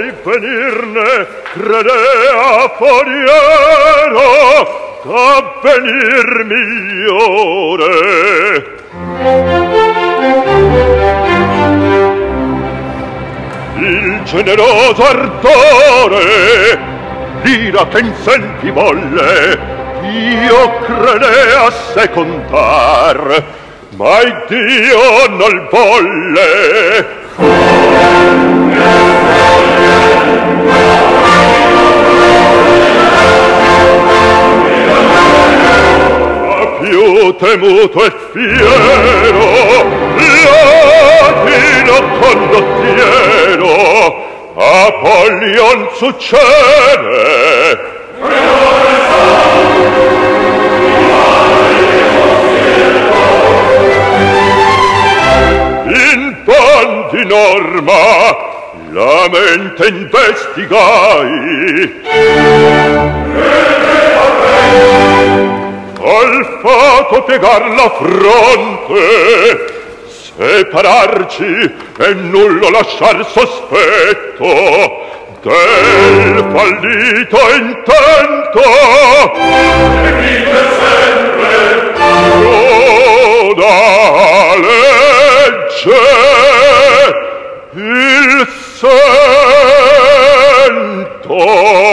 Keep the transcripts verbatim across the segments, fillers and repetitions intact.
venirne credea foriero d'avvenir migliore. Il generoso ardore, l'ira che in senti volle, io credea secondar, ma il Dio non volle. Più temuto e fiero latino condottiero Apollyon succede. In bandi norma la mente investigai al fato piegar la fronte, separarci e nullo lasciar sospetto del fallito intento. E vive sempre da legge il sento.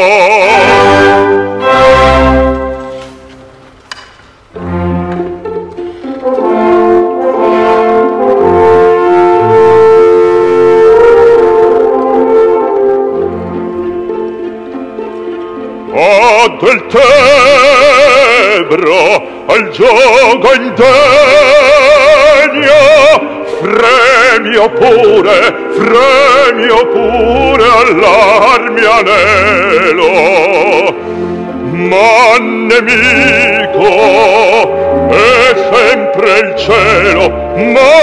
Del Tebro al gioco indegno fremio pure, fremio pure all'armi anelo, ma nemico è sempre il cielo, ma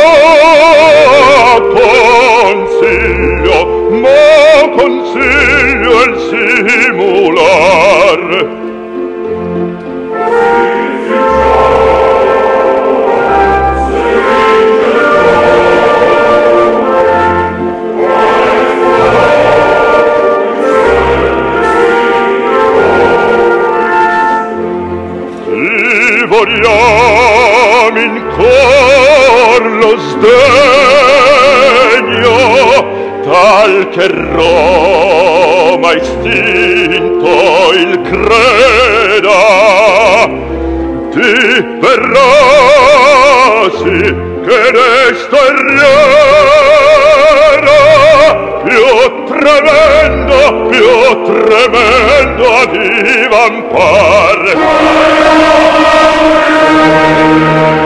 consiglio, ma consiglio il simular. Vogliamo in cor lo sdegno tal che Roma istinto il creda ti verrasi che resto erriera più tremendo, più tremendo a divampar.